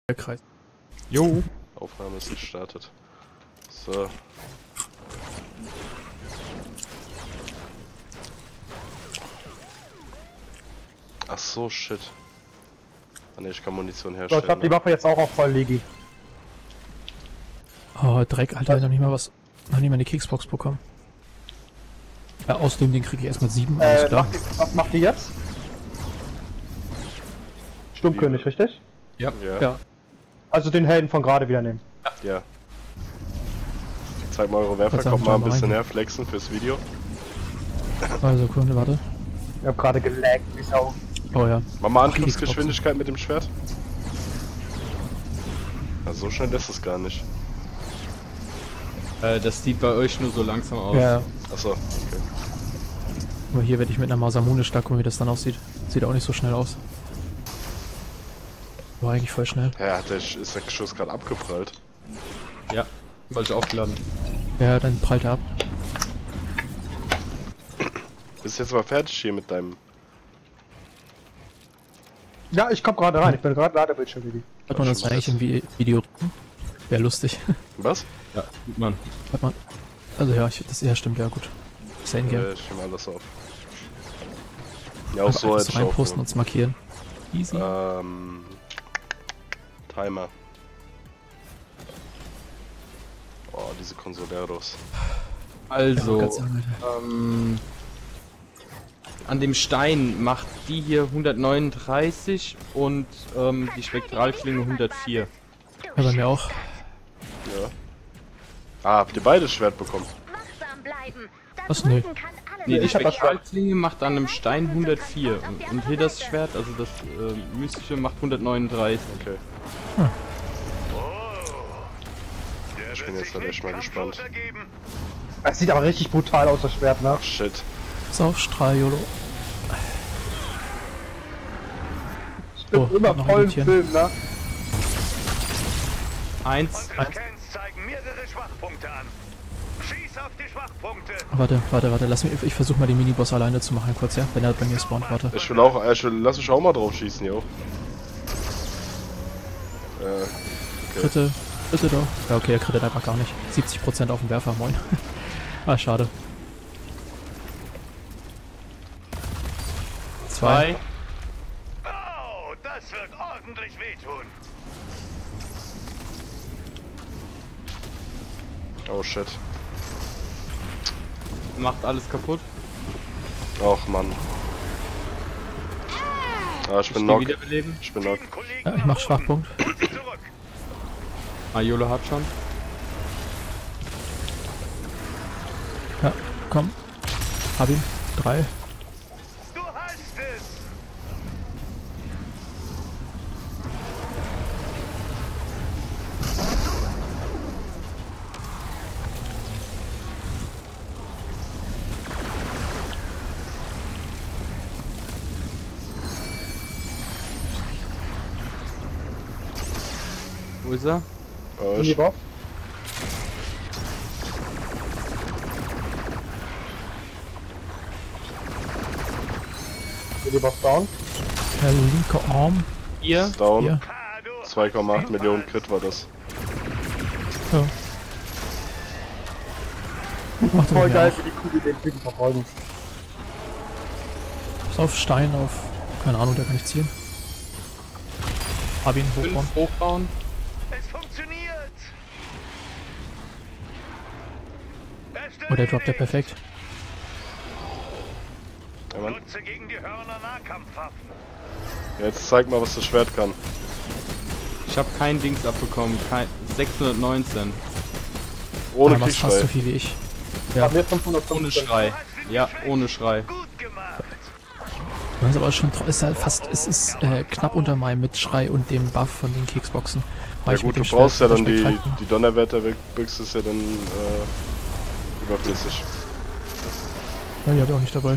Der Kreis. Jo. Aufnahme ist gestartet. So. Ach so, shit. Ah ne, ich kann Munition So, herstellen. ich hab die Waffe jetzt auch auf voll Legi. Oh, Dreck, Alter, noch nicht mal was. Noch nicht mal eine Kicksbox bekommen. Ja, aus dem Ding kriege ich erstmal 7. Alles klar. Was macht die jetzt? Sturmkönig, richtig? Ja. Ja. Ja. Also den Helden von gerade wieder nehmen. Ja. Zeig mal eure Werfer, Gott sei kommt Dank, mal ein bisschen rein. näher flexen fürs Video. Also, Kunde, warte. Ich hab gerade gelaggt, wie Sau. Oh ja. Mach mal Angriffsgeschwindigkeit mit dem Schwert. Na, so schnell lässt es gar nicht. Das sieht bei euch nur so langsam aus. Ja, Achso, okay. aber hier werde ich mit einer Masamune stark gucken, wie das dann aussieht. Sieht auch nicht so schnell aus. War eigentlich voll schnell. Ja, ist der Schuss gerade abgeprallt. Ja, falsch aufgeladen. Ja, dann prallt er ab. Bist jetzt mal fertig hier mit deinem... Ja, ich komm gerade rein, ich bin gerade Ladebildschirm, Legi. Hat man das eigentlich im Video? Wäre lustig. Was? Ja, sieht man. Hat man. Also ja, das ja stimmt, ja gut. Same Game. Ich nehme alles auf. Ja, auch so Einfach hätte ich auch. reinposten und markieren. Easy. Timer. Oh, diese Consoleros. Also, Ganz sagen, Alter. an dem Stein macht die hier 139 und die Spektralklinge 104. Ja, bei mir auch. Ja. Ah, habt ihr beide Schwert bekommen? Was? Nee. Nee, die Ich hab das Spektralklinge macht an einem Stein 104 und hier das Schwert, also das mystische, macht 139. Okay. Ich bin jetzt halt echt mal gespannt. Es sieht aber richtig brutal aus, das Schwert, ne? Ach shit. Saufstrahl, YOLO. Ich bin Oh, immer noch voll im editieren. Film, ne? Eins. Scans zeigen mehrere Schwachpunkte an. Schieß auf die Schwachpunkte. Warte, lass mich, ich versuche mal den Miniboss alleine zu machen, kurz, ja? Wenn er bei mir spawnt, warte. Lass mich auch mal drauf schießen, jo. Kritte doch. Ja, okay, er krittet einfach gar nicht. 70% auf dem Werfer, moin. Ah, schade. 2. Oh, das wird ordentlich wehtun. Oh shit. Macht alles kaputt. Och Mann. Ah, ich bin Die knock. wiederbeleben. Ich bin knock. Kollegen Ja, ich mach Schwachpunkt. zurück. Ayolo hat schon. Ja, komm. Hab ihn. 3. Du hast es. Wo ist er? Oh, In die ich, Box. In die Box down. Der linke Arm. Hier. down. Hier. 2,8 Millionen Crit war das. Ja. Macht Voll er geil, auch. wie die Kugel den Typen verfolgen. Ist auf Stein, auf. Keine Ahnung, da kann ich zielen. Hab ihn 5 hochbauen. hochbauen. Es funktioniert. Oh, der droppt ja perfekt. Ja, Mann. Nutze gegen die Hörner Nahkampfwaffen. Jetzt zeig mal, was das Schwert kann. Ich habe kein Dings abbekommen. 619. Ohne Du machst fast so Kriegsschrei. viel wie ich. Ja. Ja. Haben wir 515. Ohne Schrei. Ja, ohne Schrei. Gut gemacht. Das ist aber schon ist halt fast, es ist knapp unter meinem mit Schrei und dem Buff von den Kicksboxen. Weil Ja ich mit gut, dem du brauchst ja Schwert dann die Spektralklinge- Donnerwetterbüchse ist ja dann überflüssig. Ja, die hab ich auch nicht dabei.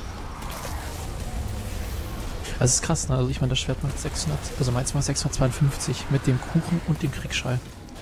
Das ist krass, ne? Also ich meine, das Schwert macht 600, also meins macht 652 mit dem Kuchen und dem Kriegsschrei.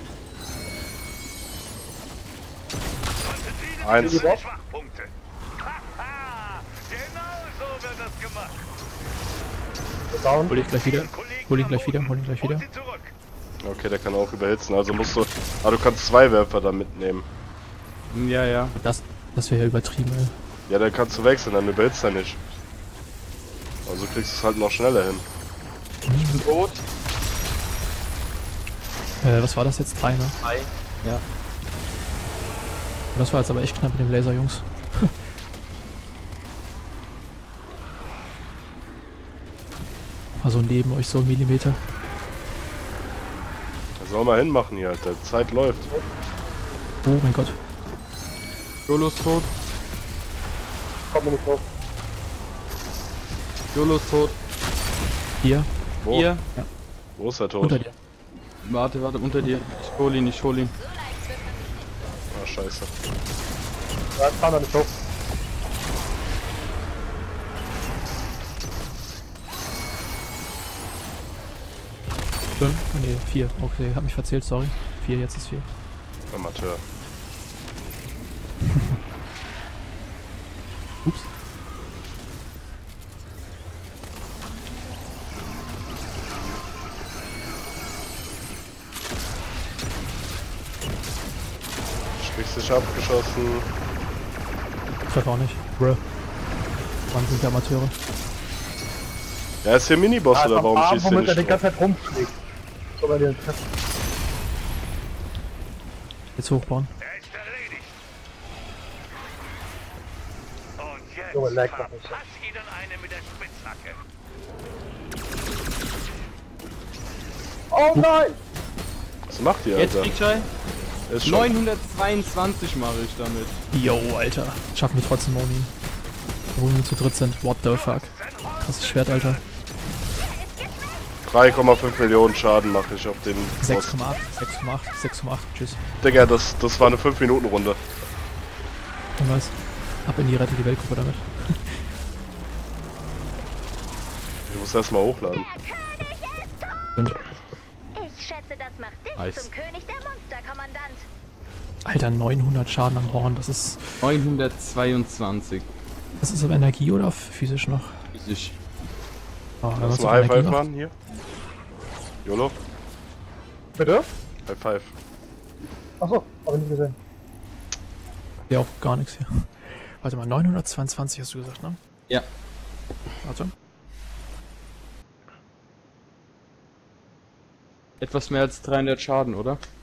Eins. Die Schwachpunkte. Haha, genau so wird das gemacht. Down. Hol ich gleich wieder. Hol ihn gleich wieder, hol ihn gleich wieder. Holt sie zurück. Okay, der kann auch überhitzen, also musst du... Ah, du kannst 2 Werfer da mitnehmen. Ja, ja. Das wäre ja übertrieben, ey. Ja, dann kannst du wechseln, dann überhitzt er nicht. Also kriegst du es halt noch schneller hin. Ich bin tot. Was war das jetzt? 3, ne? 3. Ja. Das war jetzt aber echt knapp mit dem Laser, Jungs. Also neben euch so ein Millimeter. Da soll mal hinmachen hier, Alter. Zeit läuft. Oh mein Gott. YOLO ist tot. Kommt mir nicht drauf. YOLO ist tot. Hier, Wo? Hier. Wo ist er tot? unter dir. Warte, unter dir. Ich hol ihn, Ah, scheiße. Ja, ich kann da nicht hoch. Schön. Oh, ne, 4. Okay, hab mich verzählt, sorry. 4, jetzt ist 4. Amateur. Ups. Sprichst dich abgeschossen. Treffer auch nicht. Bruh. Wann sind die Amateure? Ja, ist hier Miniboss Ja, oder warum Arm, schießt du womit er die nicht drauf? ganze Zeit rumschlägt. So bei den Treffen. Jetzt hochbauen. Er ist erledigt. Und jetzt Junge, lag doch verpass nicht. ihnen eine mit der Spitzhacke. Oh nein! Was macht ihr, Jetzt Alter? Kriegschei. Ist schon. 922 mache ich damit. Yo, Alter. Schaffen wir trotzdem ohne ihn. Obwohl wir zu dritt sind. What the fuck. Krasses Schwert, Alter. 3,5 Millionen Schaden mache ich auf den Boss. 6,8, 6,8, 6,8. Tschüss. Digga, das war eine 5-Minuten-Runde. Und was? Ab in die Rette die Weltgruppe damit. Ich muss erstmal hochladen. Und, Ich schätze, das macht dich Nice. zum König der Monsterkommandant. Alter, 900 Schaden am Horn. Das ist 922. auf Energie oder auf physisch noch? Physisch. Oh, wenn Lass man's mal auf High Energie Five macht. machen hier. YOLO, Bitte? High Five. Achso, hab ich nicht gesehen. Ja, auch gar nichts hier. Warte mal, 922 hast du gesagt, ne? Ja. Warte. Etwas mehr als 300 Schaden, oder?